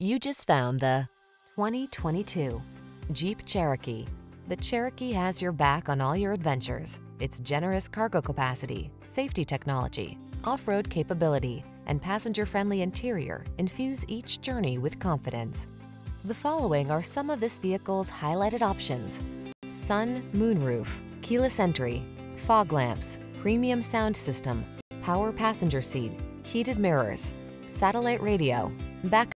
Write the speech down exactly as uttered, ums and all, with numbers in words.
You just found the twenty twenty-two Jeep Cherokee. The Cherokee has your back on all your adventures. Its generous cargo capacity, safety technology, off-road capability, and passenger-friendly interior infuse each journey with confidence. The following are some of this vehicle's highlighted options: sun, moonroof, keyless entry, fog lamps, premium sound system, power passenger seat, heated mirrors, satellite radio, backup